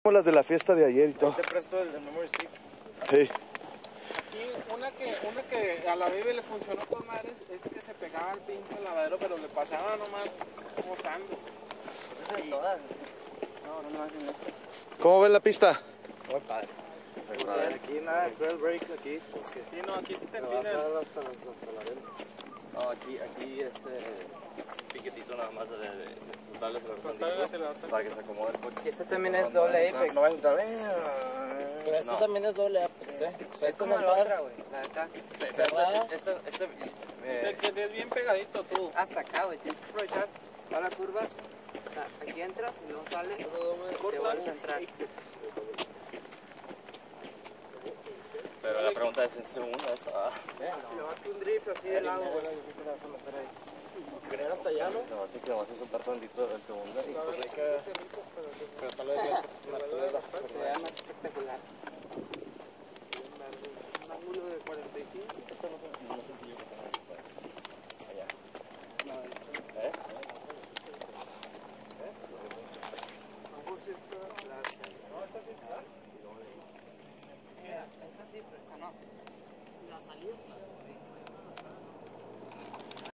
Las de la fiesta de ayer y todo. Te presto el memory stick. Sí. Aquí una que a la Bibi le funcionó con madres es que se pegaba al pinche lavadero, pero le pasaba nomás botando. Y... todas. No, no hacen esto. ¿Cómo ven la pista? Muy padre. Aquí nada, el break aquí. Porque Sí, no, aquí sí te me va a piden. estar hasta la venta. No, aquí es piquetito nada más de soltarles el acelerador para que se acomode el coche. Este también es doble Apex. No va a entrar. Pero este también es doble Apex, ¿eh? O sea, es como la otra, güey. La de acá. Te quedes bien pegadito tú. Hasta acá, güey. Tienes que aprovechar toda la curva. O sea, aquí entras y luego sales. Te vuelves a entrar. Pero la pregunta es en segunda esta. Levante un drift así de lado, güey. Creer hasta allá, ¿no? Se me hace que vas a soltar tantito el segundo. Sí, pues hay que... Pero tal vez